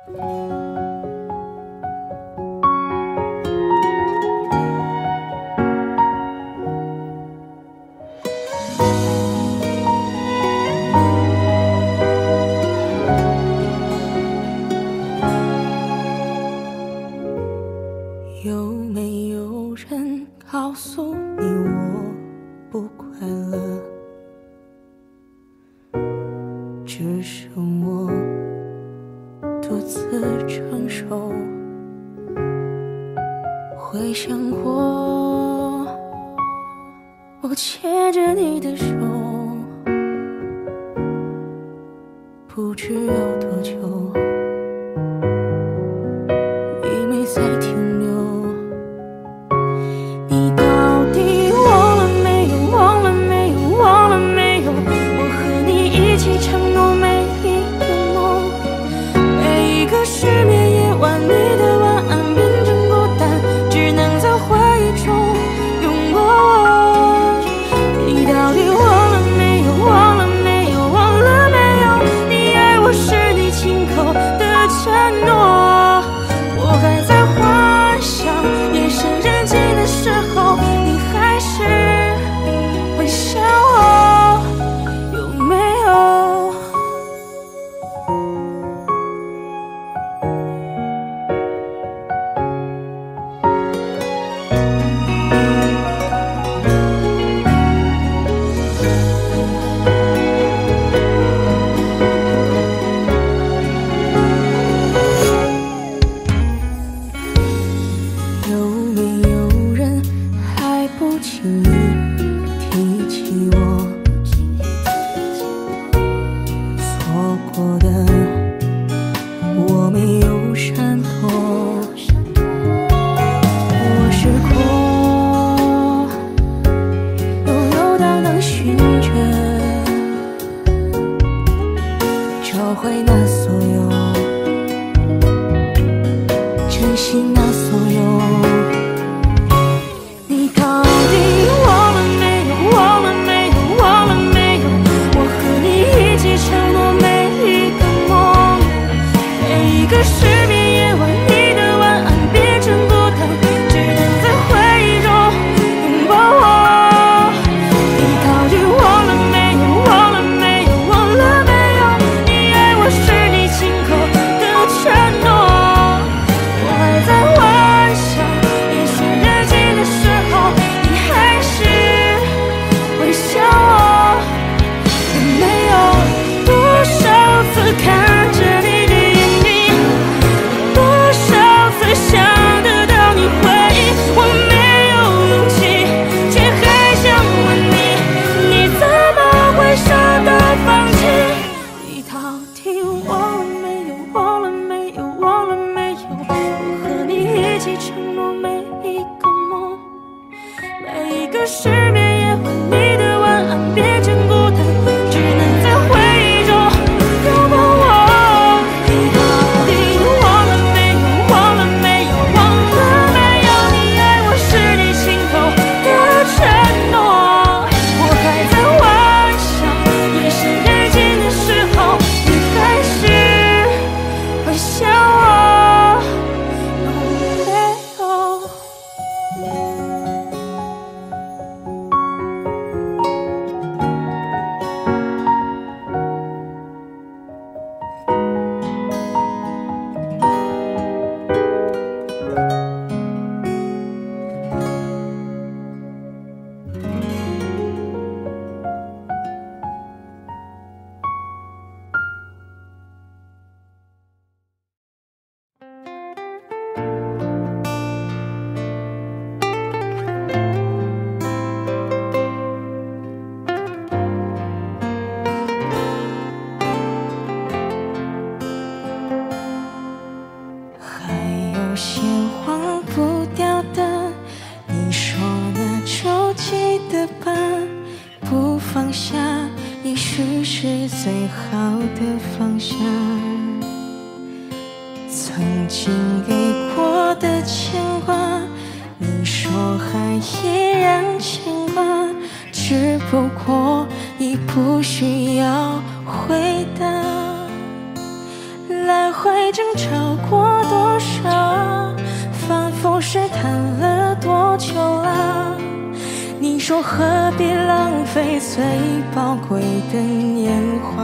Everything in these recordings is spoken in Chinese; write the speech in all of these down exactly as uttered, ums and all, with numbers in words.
有没有人告诉你我不快乐？只剩我独自承受。回想过，我牵着你的手，不知有多久，你没再停留。你到底忘了没有？忘了没有？忘了没有？我和你一起承诺每一个梦，每一个失眠夜晚，你的晚安变成孤单，只能在回忆中拥抱我。你到底忘了没有？忘了没有？忘了没有？你爱我是你亲口的承诺，我还在幻想夜深人静的时候，你还是会想我，有没有？有没有人还不轻易提起我？错过的我没有闪躲，我是空，悠悠荡荡寻着，找回那所有，珍惜那所有。你到底忘了没有？忘了没有？忘了没有？我和你一起承诺每一个梦，每一个失眠夜晚，你的晚安变成孤单，只能在回忆中拥抱我。你到底忘了没有？忘了没有？忘了没有？你爱我是你亲口的承诺，我还在幻想夜深人静的时候，你还是会想我，有没有？多少次看着你的眼睛，多少次想得到你回应，我没有勇气，却还想问你，你怎么会舍得放弃？你到底忘了没有？忘了没有？忘了没有？我和你一起承诺每一个梦，每一个失眠夜晚，你的晚安变成孤单，只能在回忆中拥抱我。你到底忘了没有？忘了没有？忘了没有？你爱我是你亲口的承诺，我还在幻想夜深人静的时候，你还是会想我，有没有？还有些忘不掉的，你说那周记得吧？不放下，也许是最好的放下。曾经给过的牵挂，你说还依然牵挂，只不过已不需要回答。来回争吵过多少，反复试探了多久了？你说何必浪费最宝贵的年华？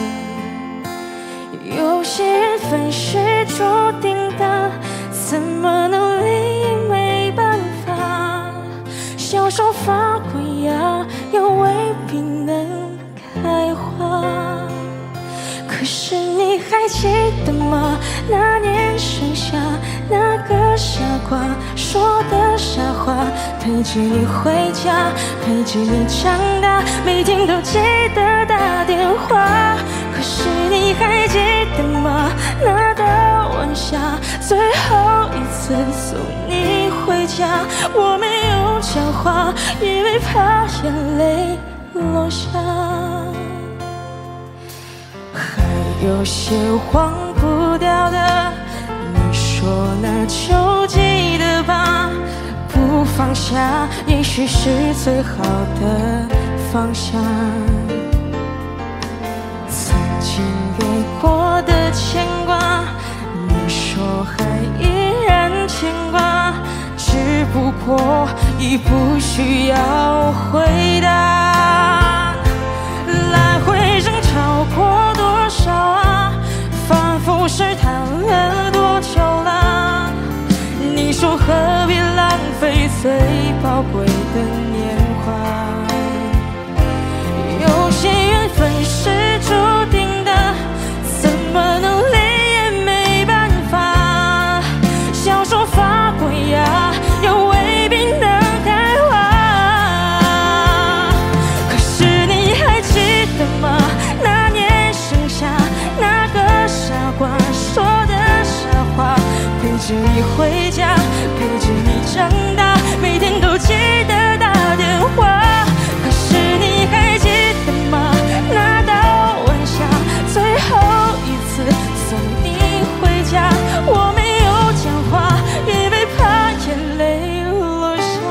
有些缘分是注定的，怎么努力也没办法。小手发过芽，又未必能开花。可是你还记得吗？那年盛夏，那个傻瓜说的傻话，陪着你回家，陪着你长大，每天都记得打电话。可是你还记得吗？那个晚霞，最后一次送你回家，我没有讲话，因为怕眼泪落下。还有些忘不掉的，你说那就记得吧，不放下也许是最好的放下。曾经给过的牵挂，你说还依然牵挂，只不过已不需要回答。来回争吵过多少啊，反复试探了多久了？你说何必浪费最宝贵的年华？有些缘分是注定的，怎么努力也没办法。小手发过芽，又未必能开花。可是你还记得吗？那年盛夏，那个傻瓜说的傻话，陪着你回家，陪着你长大，每天都记得打电话。可是你还记得吗？那道晚霞，最后一次送你回家，我没有讲话，因为怕眼泪落下。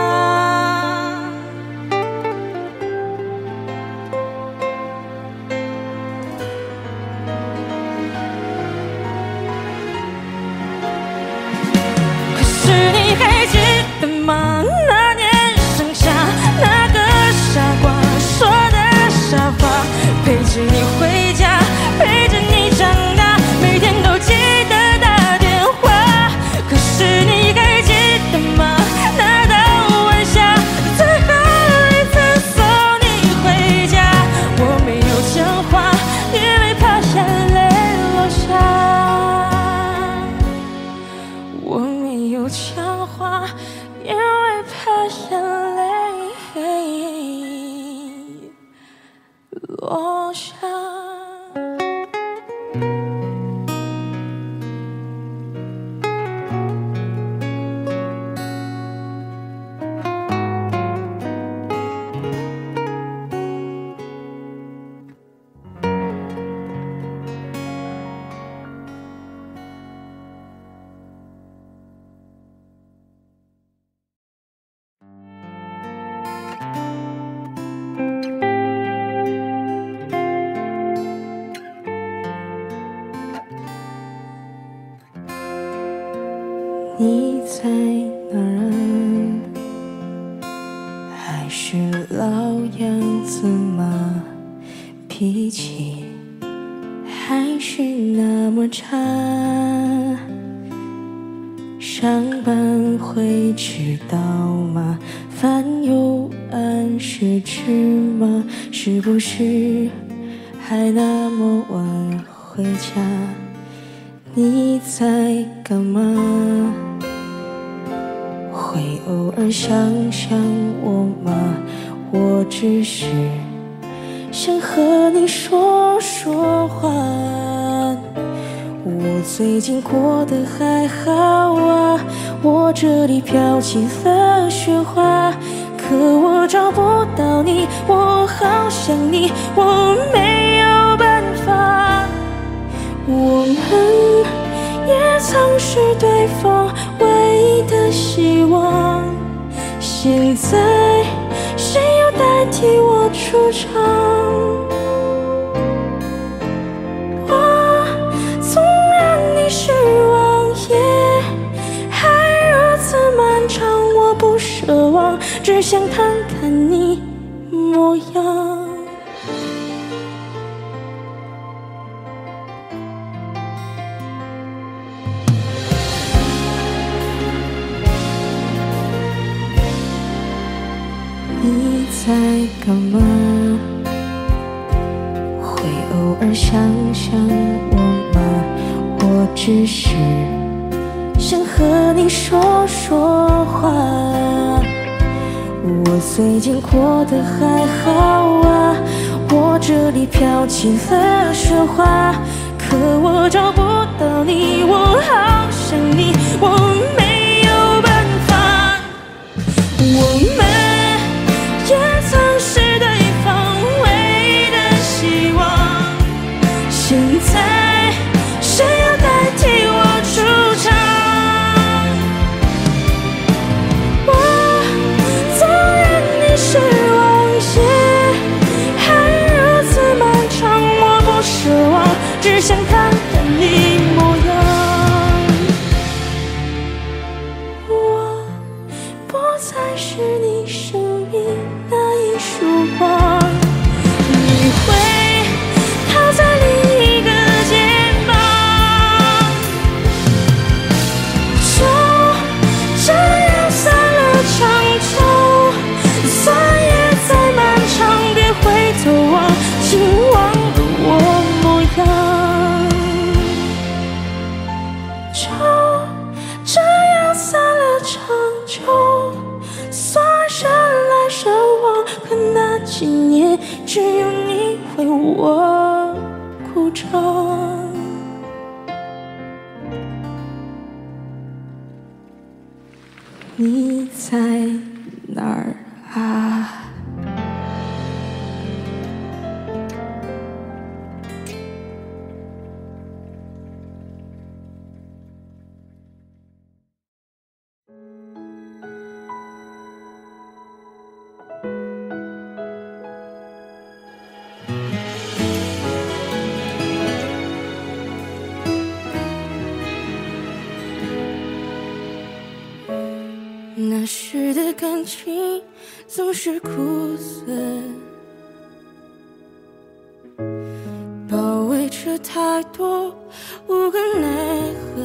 可是你还记得吗？那年盛夏，那个傻瓜说的傻话，陪着你回家，陪着你长大，每天都记得打电话。可是你还记得吗？那道晚霞，最后一次送你回家，我没有讲话，因为怕眼泪落下。我没有讲话，因为怕眼泪落下。你在哪儿啊？还是老样子吗？脾气还是那么差，上班会迟到吗？饭有按时吃吗？是不是还那么晚回家？你在干嘛？会偶尔想想我吗？我只是想和你说说话。我最近过得还好啊，我这里飘起了雪花，可我找不到你，我好想你，我没有办法。我们也曾是对方唯一的希望，现在谁又代替我出场？我从来只想看看你模样。你在干嘛？会偶尔想想我吗？我只是想和你说说话。我最近过得还好啊，我这里飘起了雪花，可我找不到你，我好想你，我没有办法。我们也曾是对方唯一的希望，现在谁要代替我出场？我纵然你失望，夜还如此漫长，我不奢望，只想看看你模样。我不再是你生命那一束光，你会靠在另一个肩膀，就这样散了场，就算夜再漫长，别回头望，请忘了我模样，就这样散了场，就算人来人往，可那几年只有你为我鼓掌。你在哪儿啊？那时的感情总是苦涩，包围着太多无可奈何。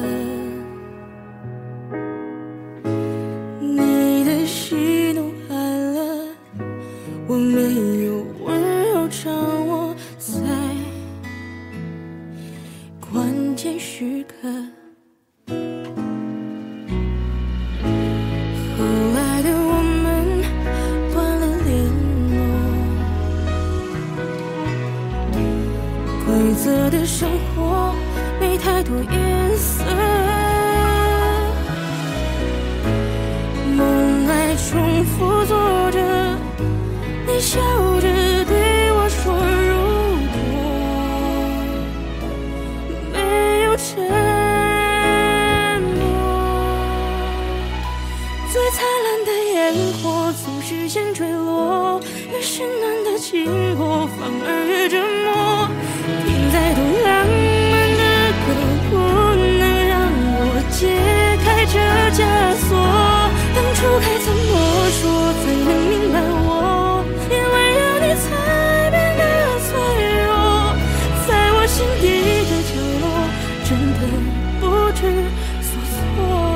你的喜怒哀乐，我没有温柔掌握在关键时刻。规则的生活没太多颜色，梦来重复做着，你笑着对我说，如果没有沉默，最灿烂的烟火总是先坠落，越是暖的经过反而越折磨。再多浪漫的歌不能让我解开这枷锁，当初该怎么说才能明白我，因为有你才变得脆弱，在我心底的角落真的不知所措。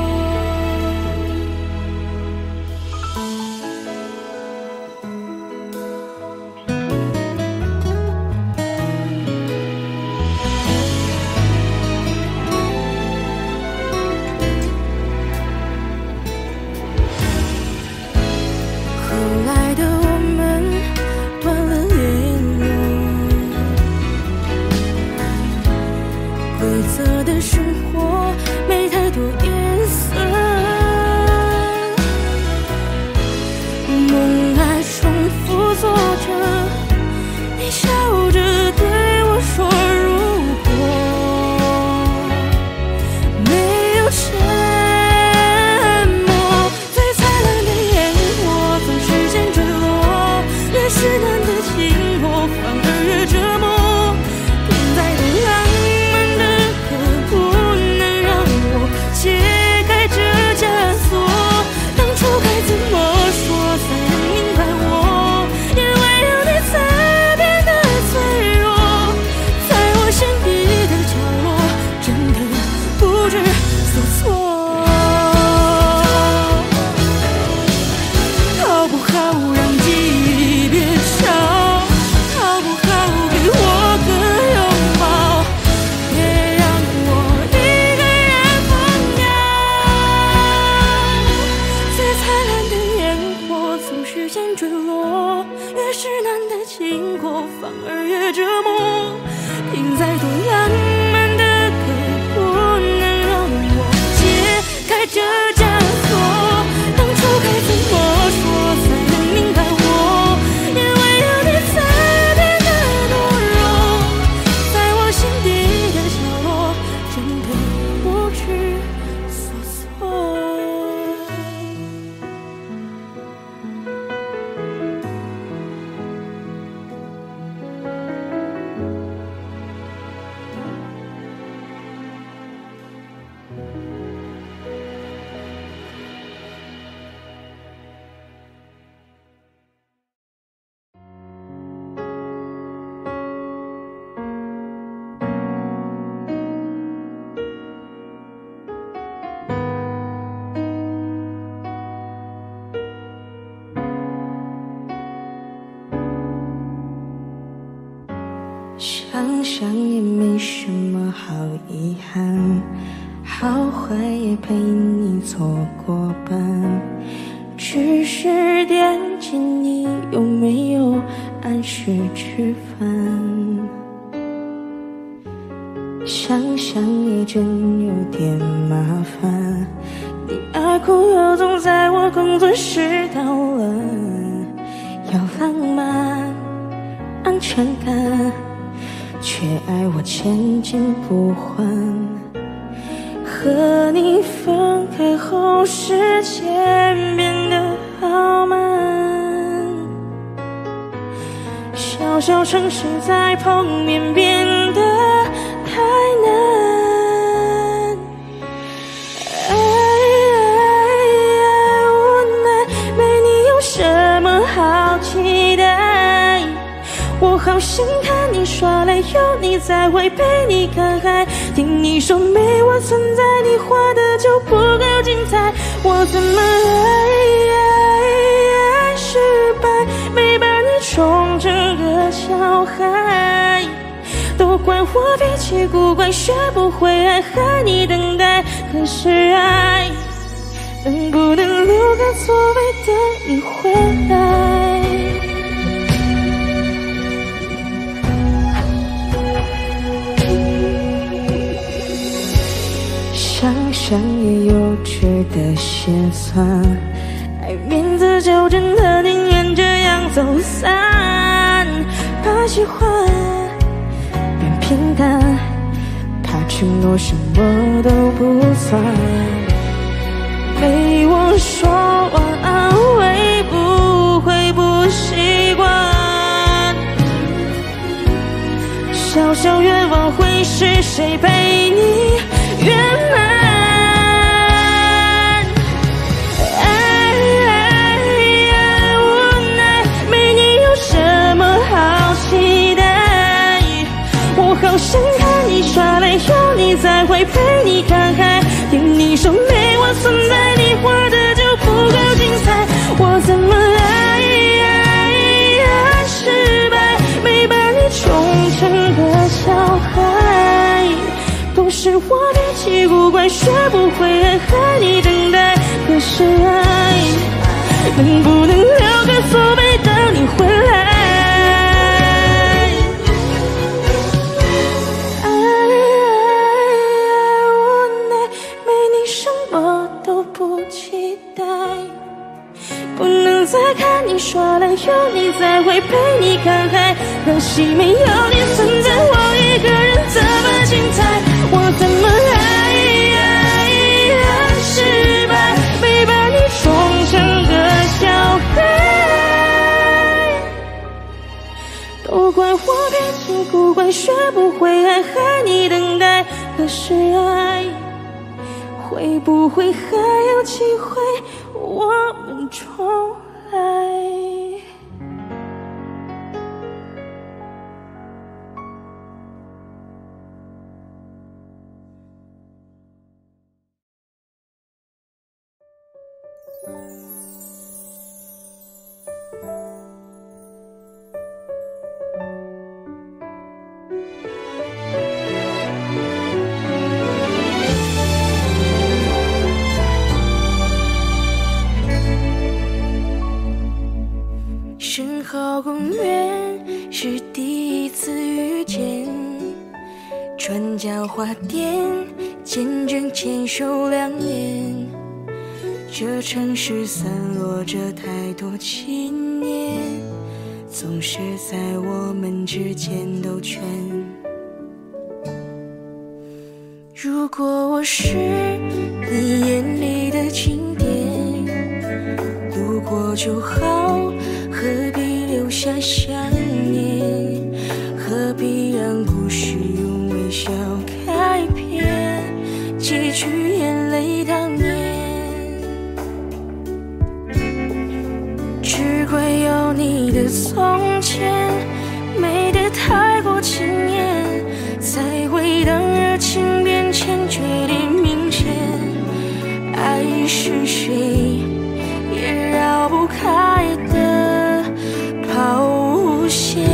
规则的生活没太多颜色，梦来重复做着，你笑着对我说，如果没有沉默，最灿烂的烟火总是先坠落，越是暖的经过反而越折磨，再多浪漫的歌不能让我解想想也没什么好遗憾，好坏也陪你错过半，只是惦记你有没有按时吃饭。想想也真有点麻烦，你爱哭又总在我工作时捣乱，要浪漫安全感，却爱我千金不换。和你分开后，时间变得好慢，小小城市再碰面变得太难。爱无奈，没你有什么好期待？我好想看你耍赖，有你在会陪你看海，听你说没我存在，你活的就不够精彩。我怎么爱爱失败，没把你宠成个小孩，都怪我脾气古怪，学不会爱，害你等待。可是爱能不能留个座位等你回来？想想也幼稚的心酸，爱面子就真的宁愿这样走散，怕喜欢变平淡，怕承诺什么都不算，没我说晚安会不会不习惯？小小愿望会是谁陪你圆满？好想看你耍赖，有你在会陪你看海，听你说没我存在，你活的就不够精彩。我怎么爱爱爱失败，没把你宠成个小孩，都是我脾气古怪，学不会爱，害你等待。可是爱能不能留个座位等你回来？再看你耍赖，有你在会陪你看海，可惜没有你存在，我一个人怎么精彩？我怎么爱爱爱失败，没把你宠成个小孩，都怪我脾气古怪，学不会爱，害你等待。可是爱会不会还有机会我们重来？深好公园是第一次遇见，转角花店见证牵手两年，这城市散落着太多纪念，总是在我们之间兜圈。如果我是你眼里的景点，路过就好，何必留下想念？何必让故事用微笑开篇？ 几句眼泪当年。只怪有你的从前美得太过惊艳，才会当热情变迁，决定明显。爱是谁也绕不开的抛线。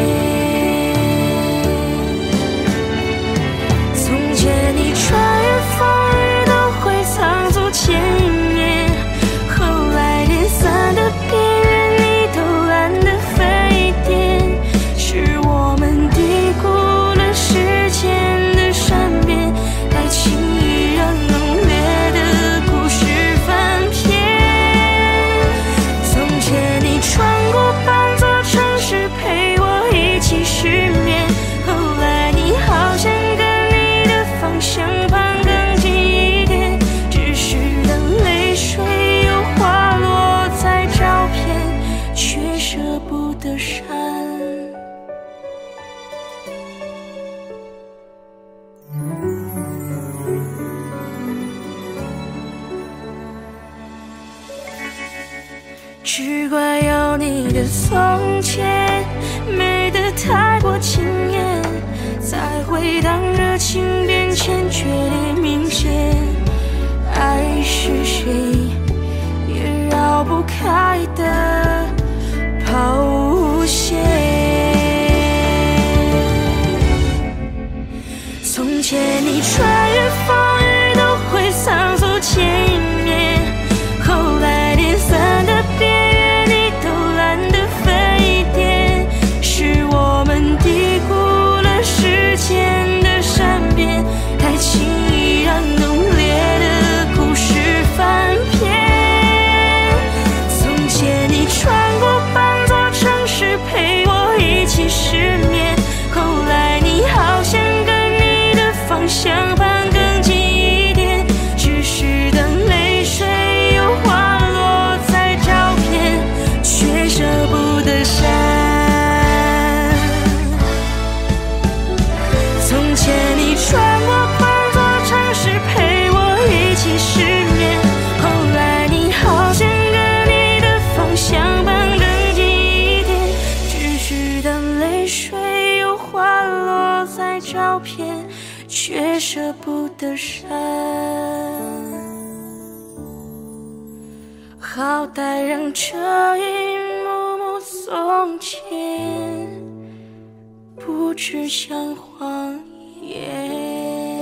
从前你穿越风雨都会仓促见面，后来连伞的边缘你都懒得飞点，是我们低估了时间的善变，太轻易让浓烈的故事翻篇。从前你穿过半座城市陪我一起失眠，后来你好像跟你的方向盘更近一点，只是等泪水又滑落在照片，却舍不得删。只怪有你的从前美得太过惊艳，才会当热情变迁，决定明显。爱是谁也绕不开的抛线。从前你穿越风雨都会仓促见面，后来连伞的边缘你都懒得飞点，是我们低估了时间的善变，太轻易让浓烈的故事翻篇。从前你穿过半座城市陪我一起失眠，后来你好像跟你的方向盘更近一点，只是等泪水又滑落在照片，却舍不得删。从前你穿过半座城市陪我一起失眠，后来你好像跟你的方向盘更近一点，只是等泪水又滑落在照片，却舍不得删。好歹让这一幕幕从前不只像谎言。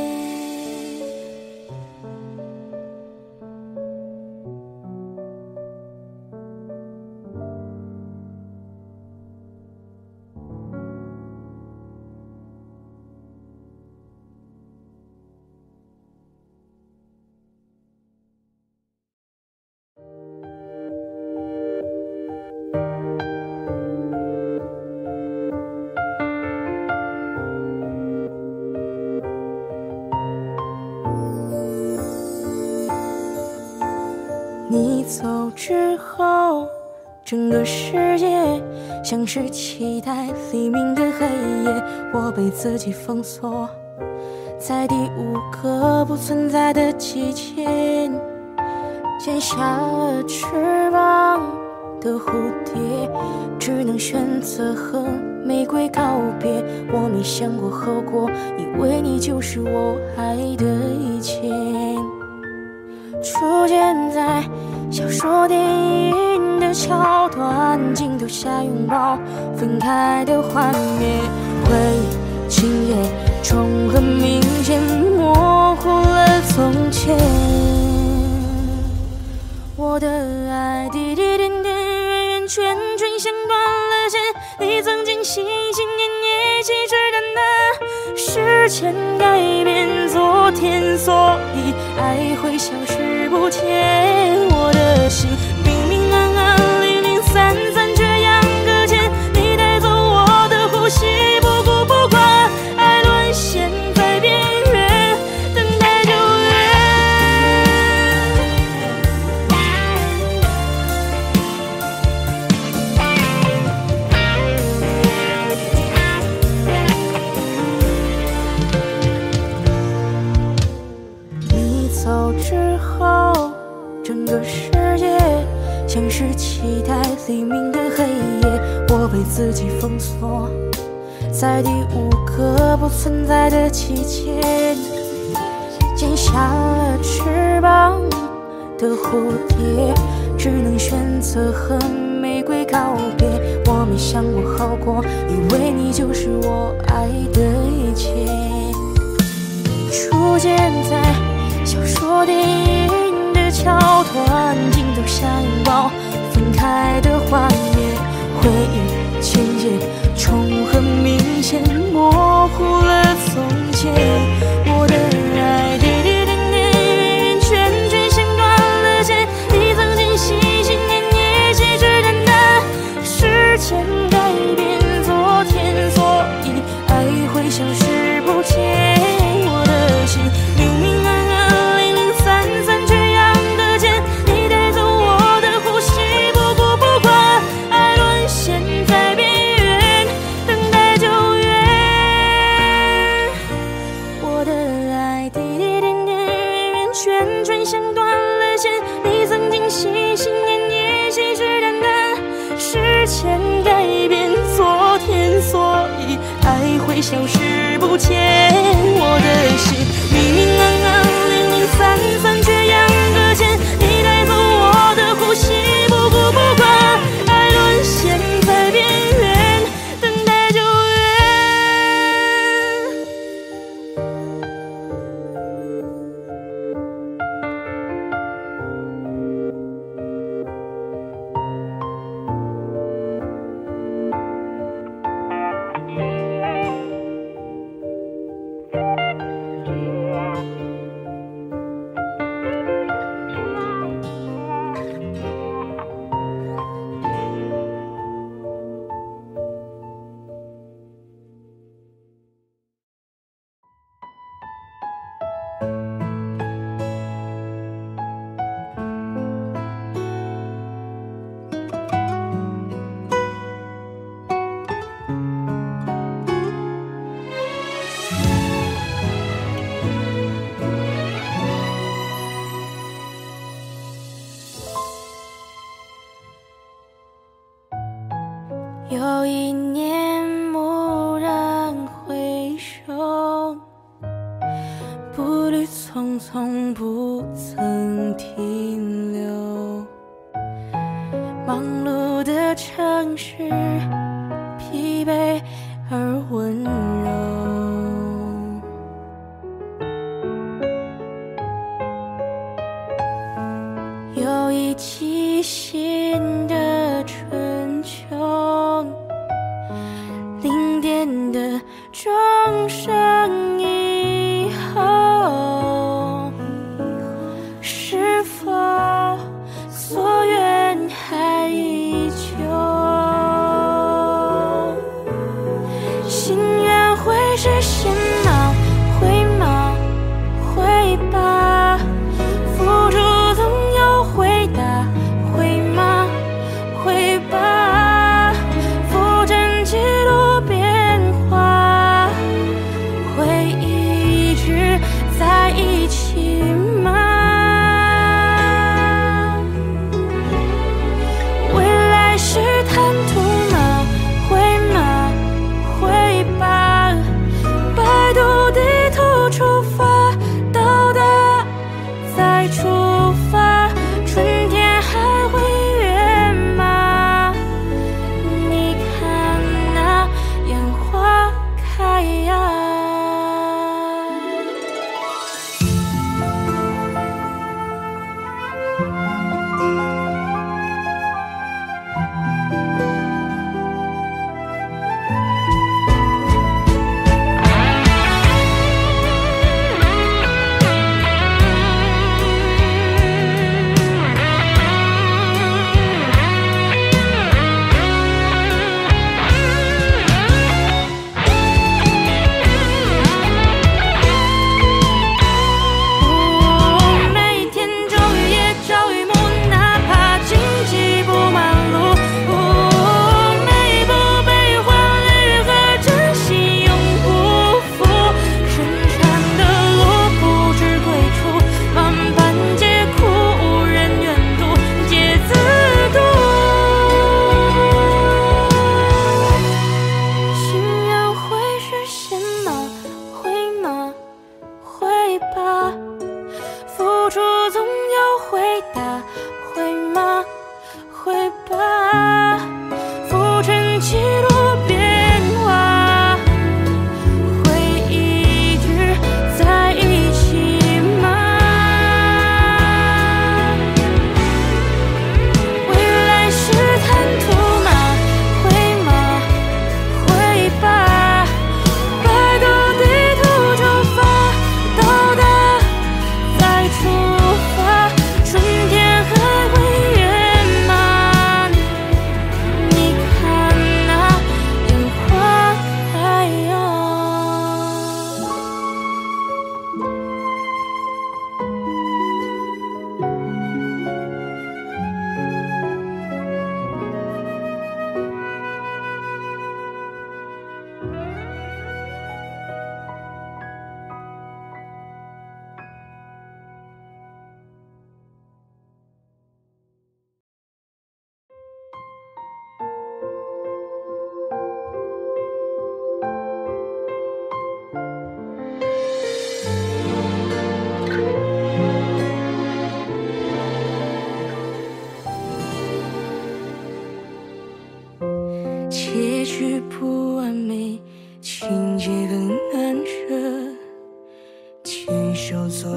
你走之后，整个世界像是期待黎明的黑夜，我被自己封锁在第五个不存在的季节，剪下了翅膀的蝴蝶，只能选择和玫瑰告别。我没想过后果，以为你就是我爱的一切。出现在小说电影的桥段，镜头下拥抱分开的画面，回忆今夜重合明显，模糊了从前。我的爱滴滴点点圆圆圈圈像断了线，你曾经心心念念一起追赶的时间改变昨天，所以爱会消失不见。我的心明明暗暗零零散散，却样搁浅，你带走我的呼吸，不顾不管，爱沦陷在边缘，等待救援。 走之后，整个世界像是期待黎明的黑夜，我被自己封锁在第五个不存在的期间。剪下了翅膀的蝴蝶，只能选择和玫瑰告别。我没想过好过，以为你就是我爱的一切。初见在小说电影的桥段，镜头下拥抱分开的画面，回忆情节重合明显，模糊了从前。我的爱点点点点圆圈圈线断了线，你曾经心心念念细致淡淡，时间改变昨天，所以爱会消失不见。我的心明明暗暗零零散散，却样得见你带走我的呼吸，不顾不管，爱沦陷在边缘，等待救援。我的爱滴滴点点圆圆圈圈像断了线，你曾经心心念念细致淡淡，时间改变昨天，所以爱会消失不见。我的心明明暗暗零零散散，却样得见你带走我的呼吸，不顾不管，爱沦陷在边缘，等待救援。有一年蓦然回首，步履匆匆不曾停留，忙碌的城市疲惫而温柔，有一季新的春秋，零点的钟声以后，是否所愿还依旧？心愿会实现吗？会吗？会吧。付出总有回答，会吗？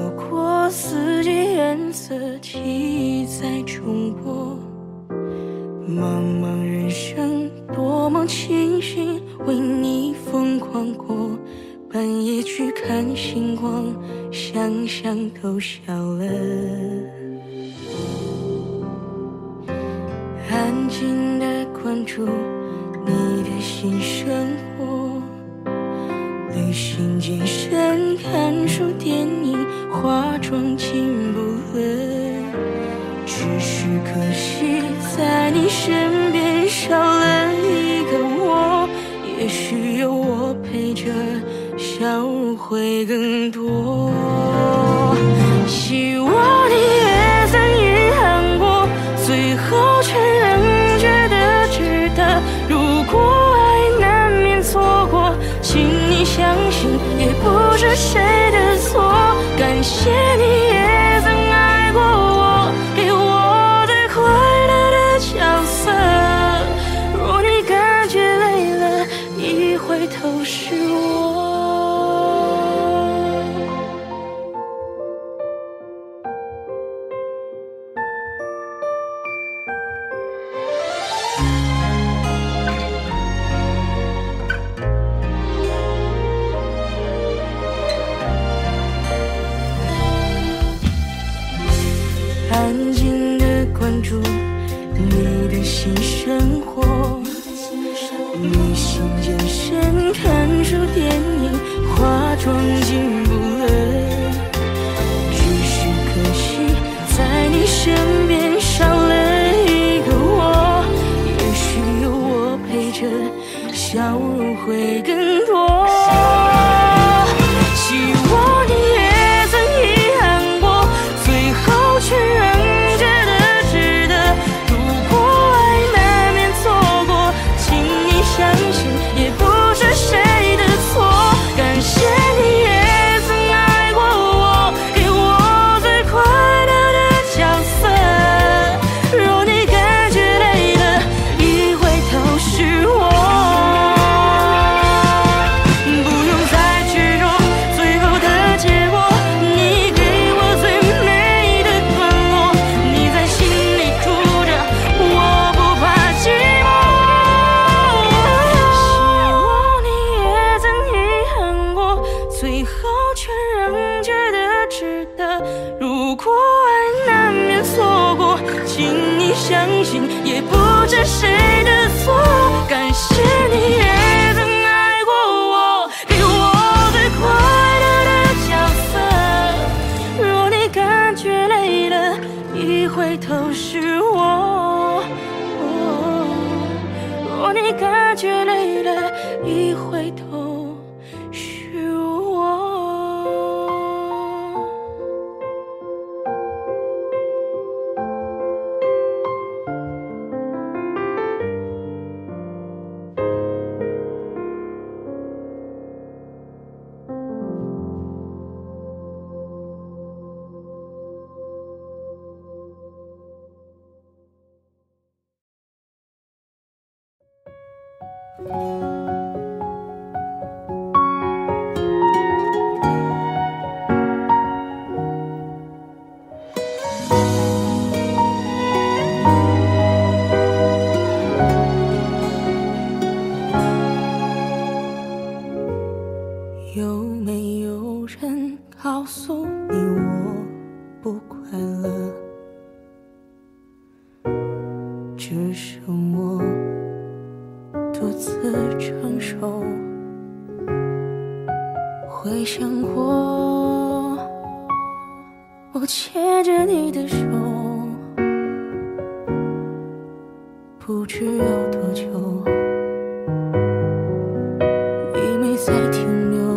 过四季颜色记载中国，茫茫人生多么庆幸为你疯狂过，半夜去看星光，想想都笑了。安静地关注你的新生活，旅行、健身、看书、电影，化妆进步了，只是可惜在你身边少了一个我，也许有我陪着，笑容会更多。希望你也曾遗憾过，最后却仍觉得值得。如果爱难免错过，请你相信，也不是谁的错。感谢你也曾爱过我，给我最快乐的角色。若你感觉累了，一回头是我。安静地关注你的新生活，旅行、健身、看书、电影，化妆进步了，只是可惜在你身边少了一个我，也许有我陪着，笑容会更多。希望你也曾遗憾过，最后却仍觉得值得。如果爱难免错过，请你相信，也不是谁的错。感谢你也曾爱过我，给我最快乐的角色。若你感觉累了，一回头是我。不用再去说最后的结果，你给我最美的段落，你在心里住着，我不怕寂寞。希望你也曾遗憾过，最后却仍觉得值得。如果爱难免错过，请你相信，也不是谁的错。感谢你也曾爱过我，给我最快乐的角色。若你感觉累了，一回头是我。若你感觉累了，一回头是我。有没有人告诉你我不快乐？只剩我独自承受。回想过，我牵着你的手，不知要多久，已没再停留。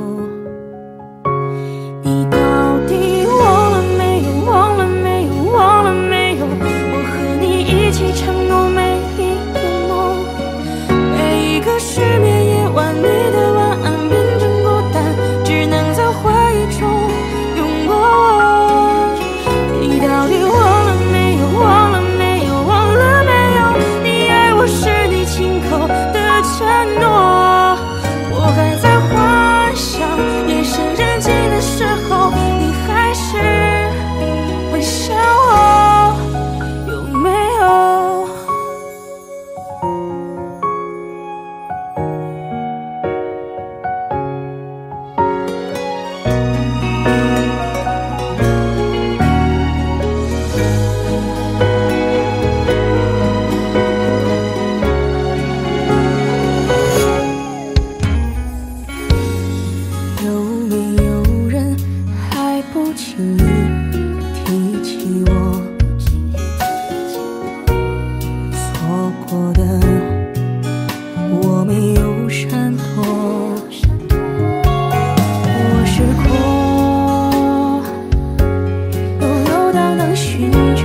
你到底忘了没有？忘了没有？忘了没有？我和你一起承诺每一个梦，每一个失眠夜晚，你的晚安变成孤单，只能在回忆中拥抱我。你到底忘了没有？忘了没有？忘了没有？你爱我是你亲口的承诺。 轻易提起我错过的，我没有闪躲，我是空，又游荡荡寻着，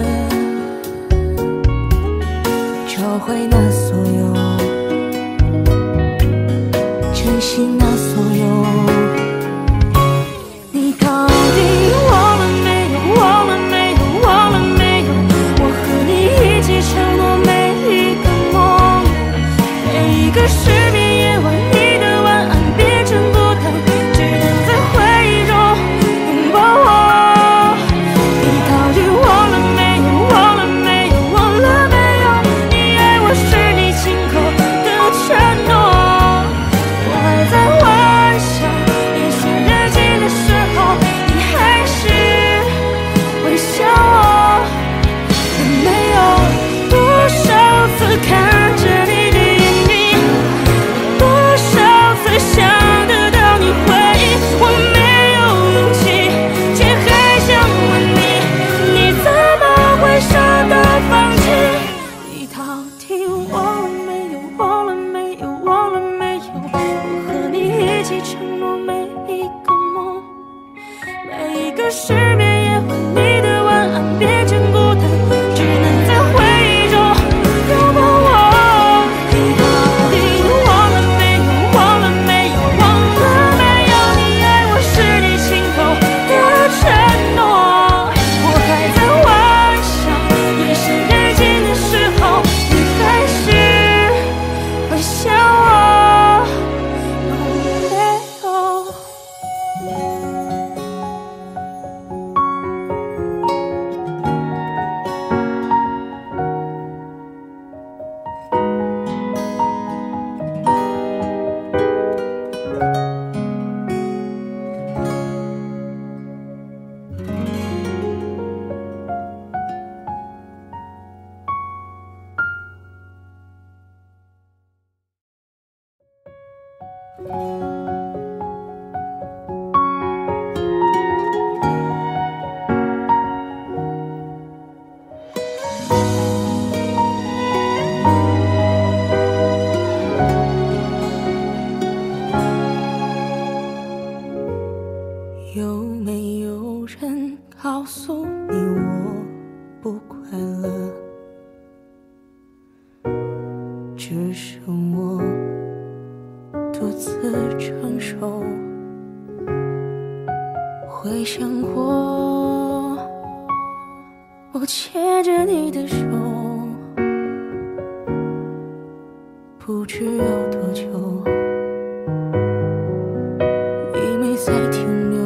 找回那所有，珍惜那所有。你到底忘了没有？忘了没有？忘了没有？我和你一起承诺每一个梦，每一个失眠夜晚，你的晚安变成孤单，只能在回忆中拥抱我。你到底忘了没有？忘了没有？忘了没有？你爱我是你亲口的承诺，我还在幻想也许日记的时候，你还是微笑我。有没有多少次看着你的眼睛，多少次想得到你回应，我没有勇气，却还想问你，你怎么会舍得放弃？你到底忘了没有？忘了没有？忘了没有？我和你一起承诺每一个梦，每一个失眠夜晚，你的晚安变成孤单，只能在回忆中拥抱我。你到底忘了没有？忘了没有？忘了没有？你爱我是你亲口的承诺，我还在幻想夜深人静的时候，你还是会想我。有没有？有没有人告诉你我不快乐？只剩我独自承受。回想过，我牵着你的手，不知有多久，已没再停留。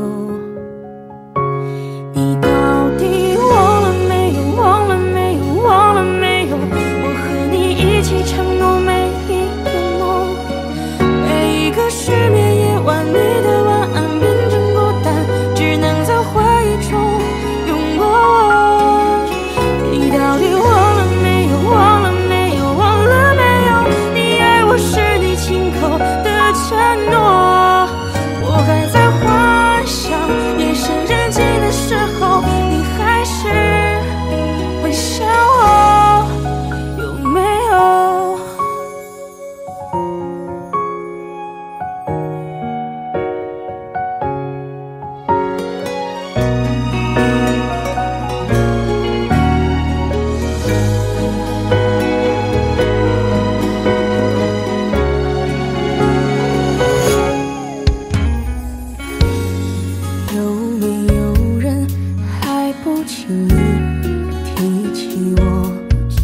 你到底忘了没有？忘了没有？忘了没有？我和你一起承诺每一个梦，每一个失眠夜晚，你的晚安变成孤单，只能在回忆中拥抱我。你到底忘了没有？忘了没有？忘了没有？你爱我是你亲口的承诺，我还在幻想夜深人静的时候，你还是会想我。有没有？有没有人还不轻易提起我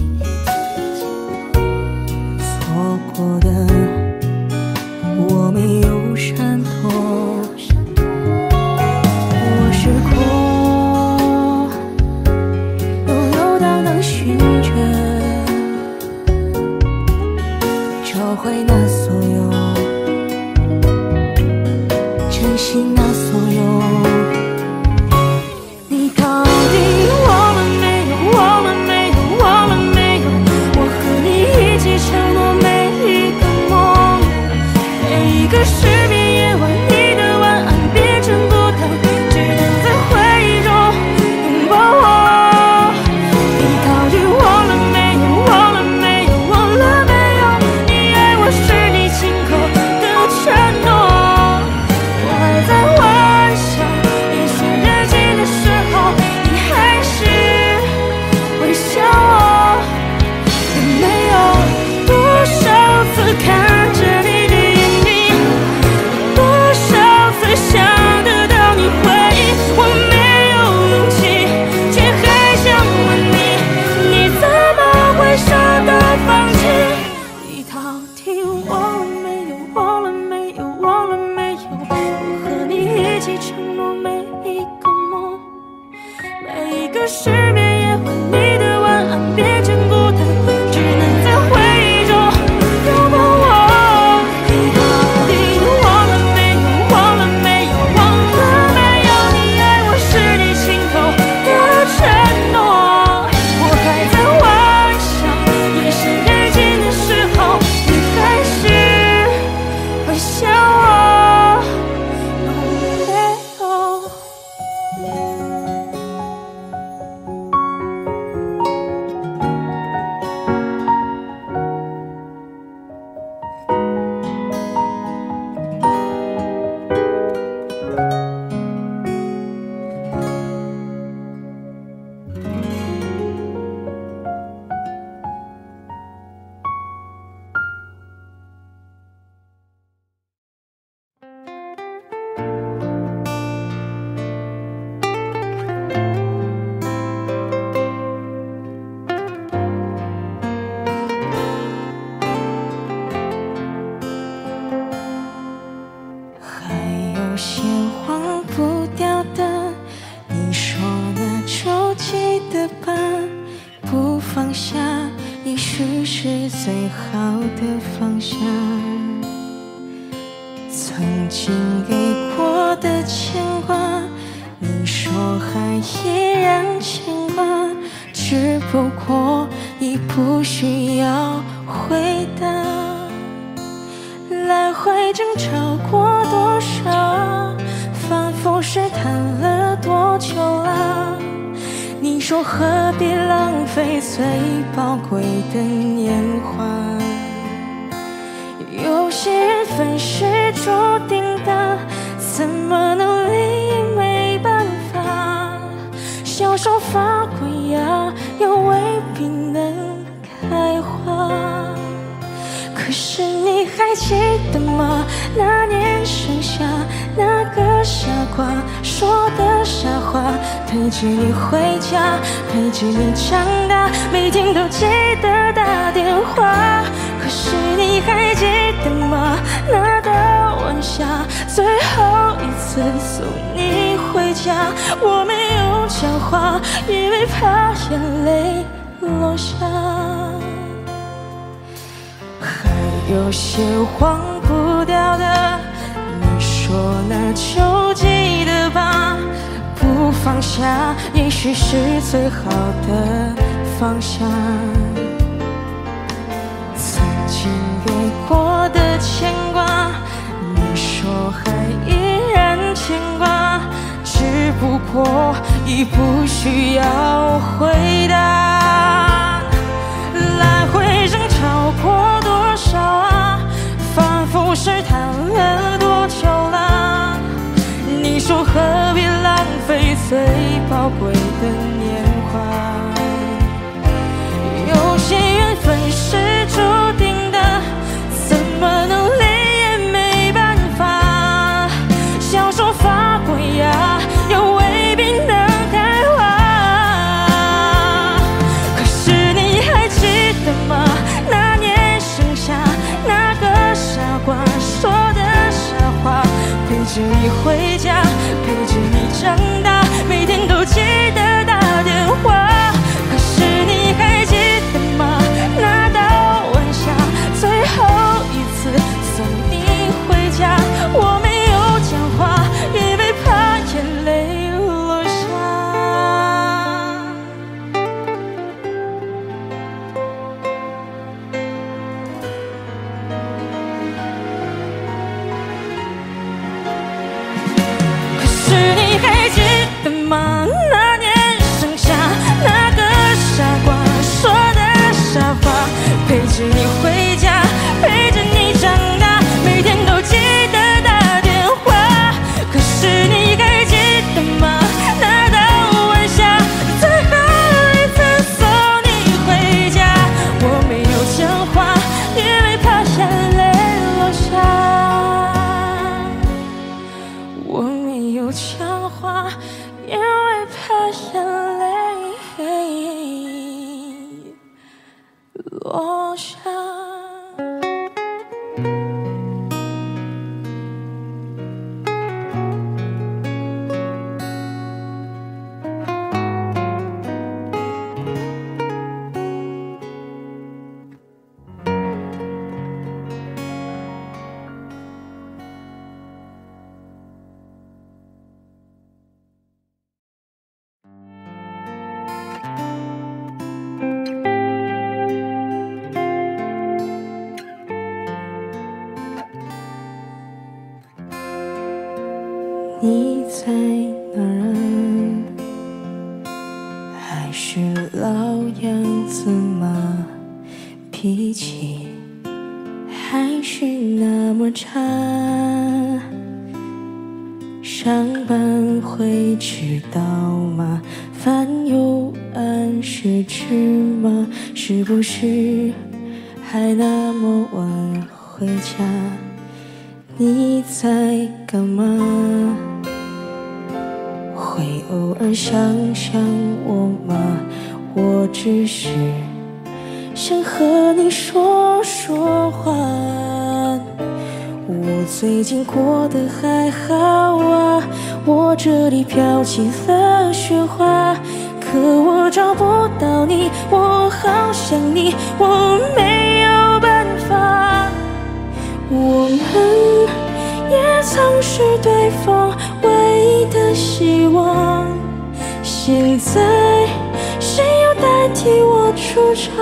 错过的，我没有闪躲，我是空，又游荡荡寻着，找回那所有，珍惜那所有。你到底忘失眠夜晚，你的晚安变成孤单，只能在回忆中拥抱我。你到底忘了没有？忘了没有？忘了没有？你爱我是你心头的承诺。我还在幻想，夜深人静的时候，你还是会想我。还有些忘不掉的，你说那就记得吧，不放下也许是最好的放下。曾经给过的牵挂，你说还依然牵挂，只不过已不需要回答。来回争吵过多少，反复试探了多久了？你说何必浪费最宝贵的年华？有些缘分是注定的，怎么努力也没办法。小手发过芽，又未必能开花。可是你还记得吗？那年盛夏，那个傻瓜说的傻话，陪着你回家，陪着你长大，每天都记得打电话。可是你还记得吗？那个晚霞，最后一次送你回家，我没有讲话，因为怕眼泪落下。还有些忘不掉的，你说那就记得吧，不放下也许是最好的放下。曾经给过的牵挂，你说还依然牵挂，只不过已不需要回答。来回争吵过多少啊，反复试探了多久了？你说何必浪费最宝贵的年华？有些缘分是注定的，怎么努力也没办法。小手发过芽，又未必能开花。可是你还记得吗？那年盛夏，那个傻瓜说的傻话，陪着你回家，陪着你长大，每天都记得打电话。可是你还记得吗？那道晚霞，最后一次送你回家，我没有讲话，因为怕眼泪落下。可是你还记得吗？那年盛夏，那个傻瓜说的傻话，陪着你回家，陪着你长大，每天都记得打电话。可是你还记得吗？那道晚霞，最后一次送你回家，我没有讲话，因为怕眼泪落下。我没有讲话，因为怕眼泪落下。 是老样子吗？脾气还是那么差，上班会迟到吗？饭有按时吃吗？是不是还那么晚回家？你在干嘛？会偶尔想想我吗？我只是想和你说说话。我最近过得还好啊，我这里飘起了雪花，可我找不到你，我好想你，我没有办法。我们也曾是对方唯一的希望，现在谁又代替我出场？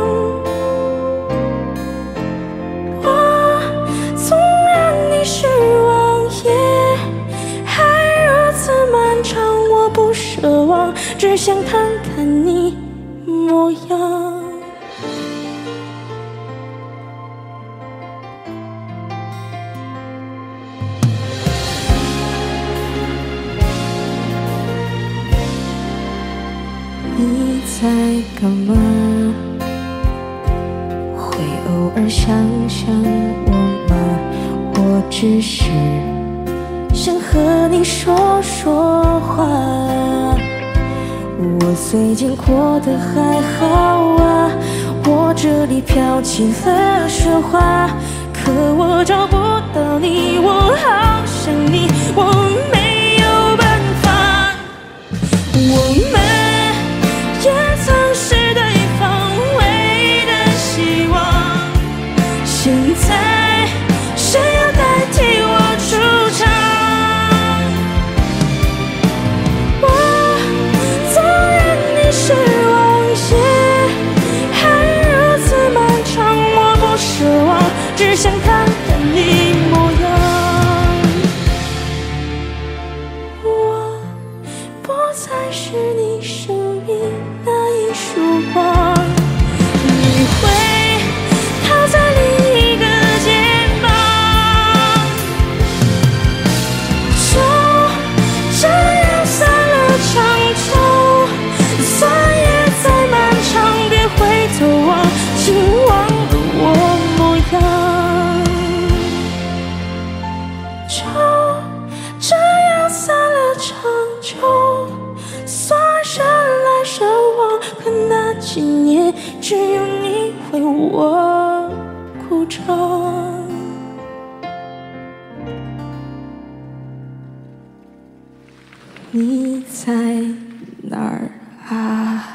我总让你失望，夜还如此漫长，我不奢望，只想看看你模样。你在干嘛？会偶尔想想我吗？我只是想和你说说话。我最近过得还好啊，我这里飘起了雪花，可我找不到你，我好想你，我没有办法。我们也曾是对方唯一的希望，现在谁要代替我出场？我总让你失望，夜还如此漫长，我不奢望，只想看看你模样。我不再是你生命那一束光，你会靠在另一个肩膀，就这样散了场秋，算也再漫长，别回头望，请忘了我模样，就这样散了场秋，算人来人往，可那几年只有你为我鼓掌。你在哪儿啊？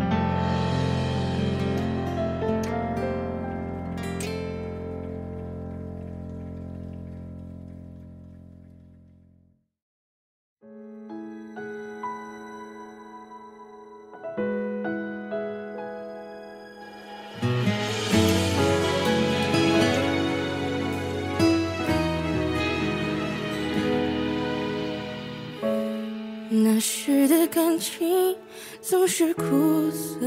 那时的感情总是苦涩，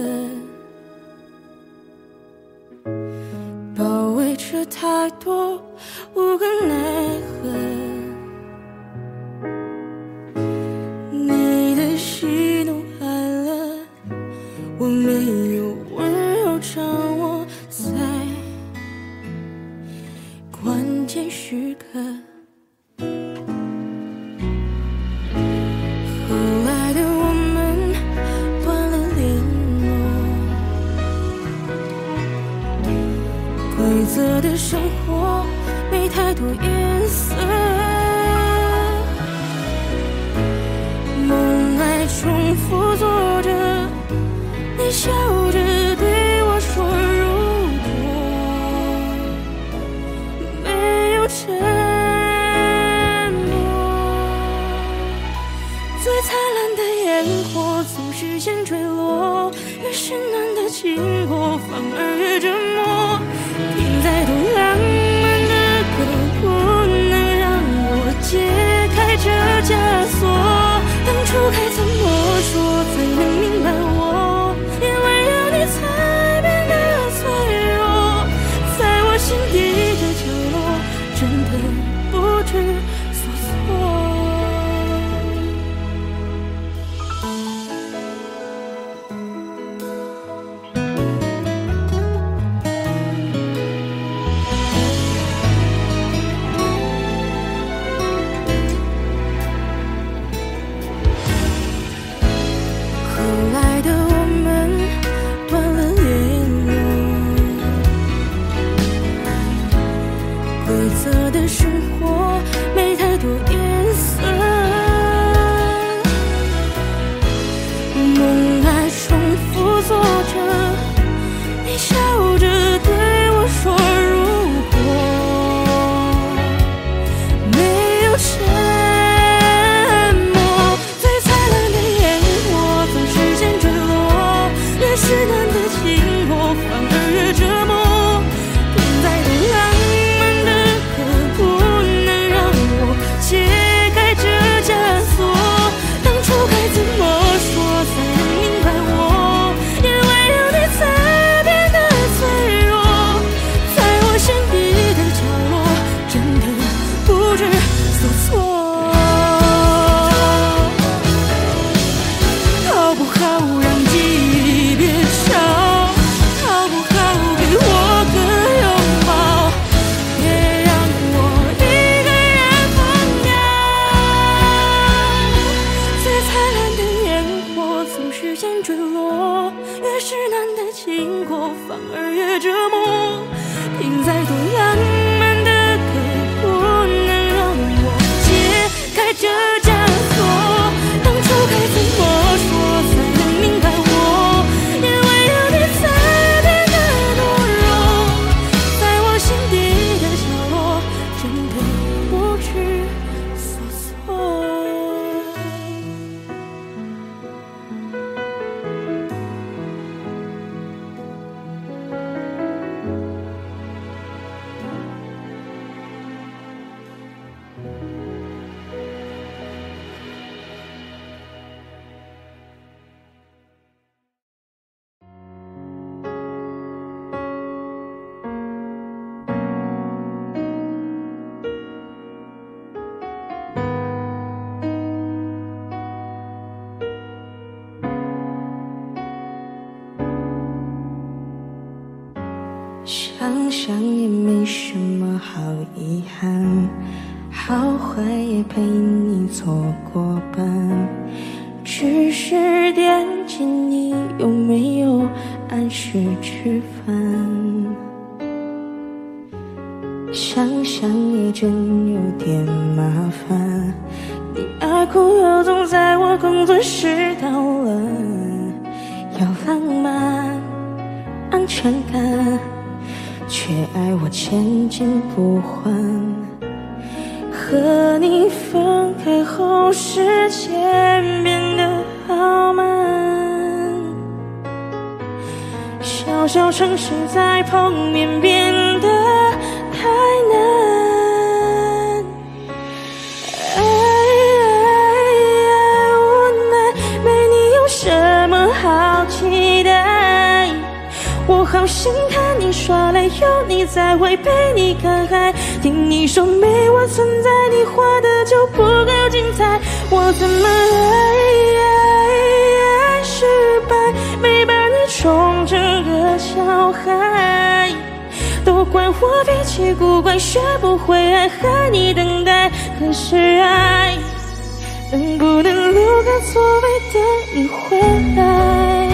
包围着太多无可奈何。你的喜怒哀乐，我没有温柔掌握在关键时刻。规则的生活没太多颜色，梦还重复做着，你笑着对我说，如果没有沉默，最灿烂的烟火总是先坠落，越是暖的经过反而越折磨。听再多浪漫的歌，不能让我解开这枷锁。当初该怎么说才能明白我好让记忆变少？好不好给我个拥抱，别让我一个人疯掉。最灿烂的烟火总是先坠落，越是难的经过反而越折磨。听再多浪漫的歌，不能让我解开这枷锁。当初该怎么说才能明白我，因为有你才变得懦弱，在我心底的角落，真的不知所措。想想也没什么好遗憾，好坏也陪你做过伴，只是惦记你有没有按时吃饭。想想也真有点麻烦，你爱哭又总在我工作时捣乱，要浪漫安全感，却爱我千金不换。和你分开后，时间变得好慢，小小城市再碰面变得太难。爱无奈，没你有什么好期待？我好想看你耍赖，有你在会陪你看海，听你说没我存在，你活的就不够精彩。我怎么爱爱爱失败，没把你宠成个小孩，都怪我脾气古怪，学不会爱，害你等待。可是爱能不能留个座位等你回来？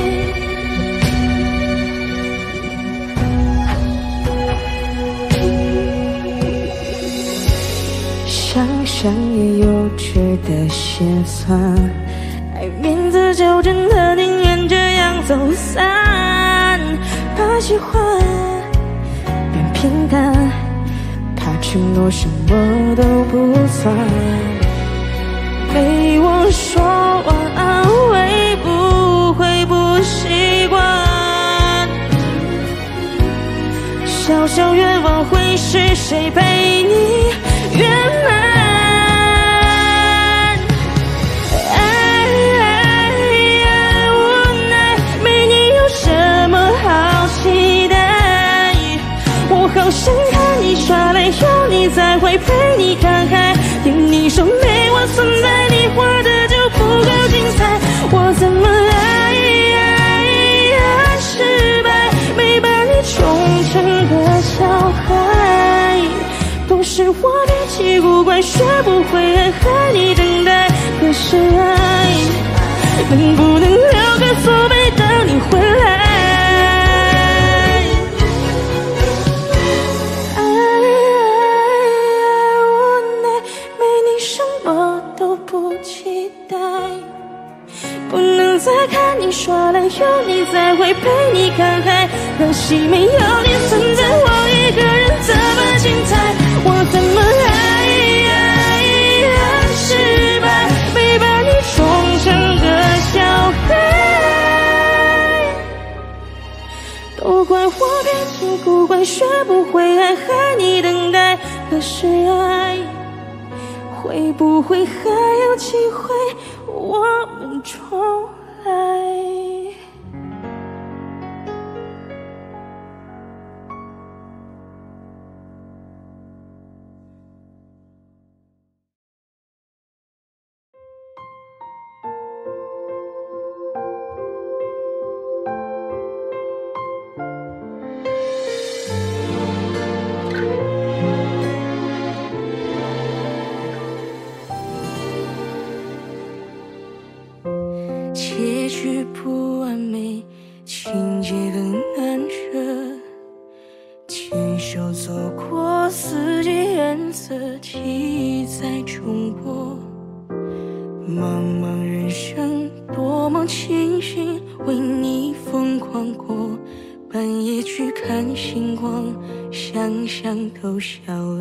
想想也幼稚的心酸，爱面子就真的宁愿这样走散，怕喜欢变平淡，怕承诺什么都不算。没我说晚安会不会不习惯？小小愿望会是谁陪你圆满？好想看你耍赖，有你在会陪你看海，听你说没我存在，你活的就不够精彩。我怎么爱爱爱失败，没把你宠成个小孩，都是我脾气古怪，学不会爱，害你等待。可是爱能不能留个座位等你回来？不能再看你耍赖，有你在会陪你看海，可惜没有你存在，我一个人怎么精彩？我怎么爱爱爱失败，没把你宠成个小孩，都怪我脾气古怪，学不会爱，害你等待。可是爱会不会还有机会我们重来？ 不完美，情节更难舍。牵手走过四季颜色，记忆在重播。茫茫人生，多么庆幸为你疯狂过。半夜去看星光，想想都笑了。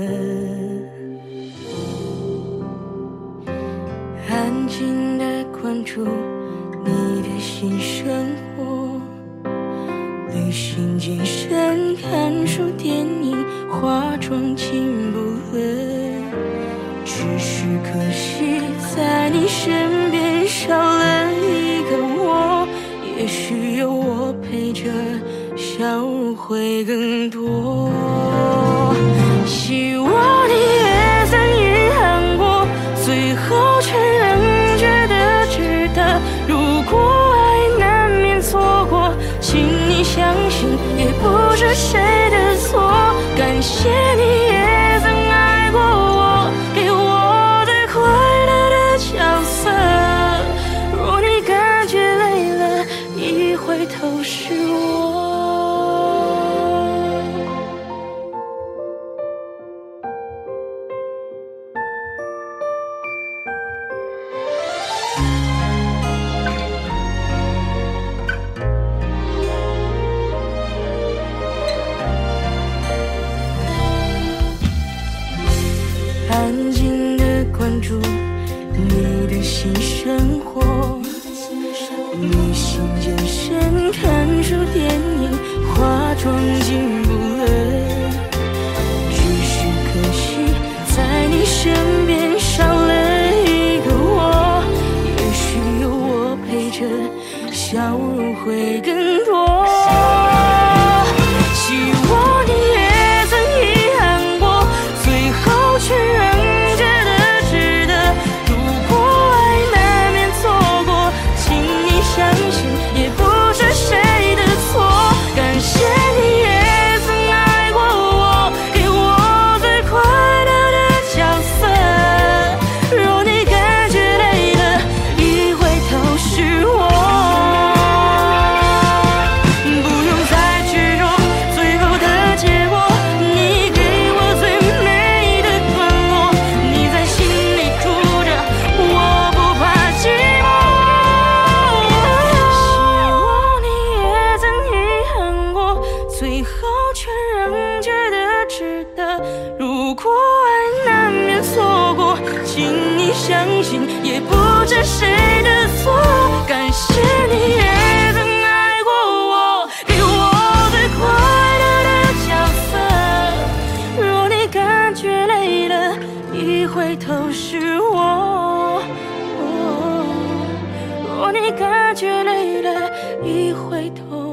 安静地关注你的新生活，旅行、健身、看书、电影，化妆进步了。只是可惜，在你身边少了一个我。也许有我陪着，笑容会更多。希望你也曾遗憾过，最后却仍觉得值得。如果爱难免错过，请你相信，也不是谁的错。感谢你也曾爱过我，给我最快乐的角色。若你感觉累了，一回头是我。安静地关注你的新生活，旅行、健身、看书、电影，化妆进步了。只是可惜，在你身边少了一个我。也许有我陪着，笑容会更多。希望你也曾遗憾过，最后却仍觉得值得。如果爱难免错过，请你相信，也不是谁的错。感谢你也曾爱过我，给我最快乐的角色。若你感觉累了，一回头是我。不用再执着最后的结果，你给我最美的段落。你在心里住着，我不怕寂寞。希望你也曾遗憾过，最后却仍觉得值得。如果爱难免错过，请你相信，也不是谁的错。感谢你也曾爱过我，给我最快乐的角色。若你感觉累了，一回头是我。若你感觉累了，一回头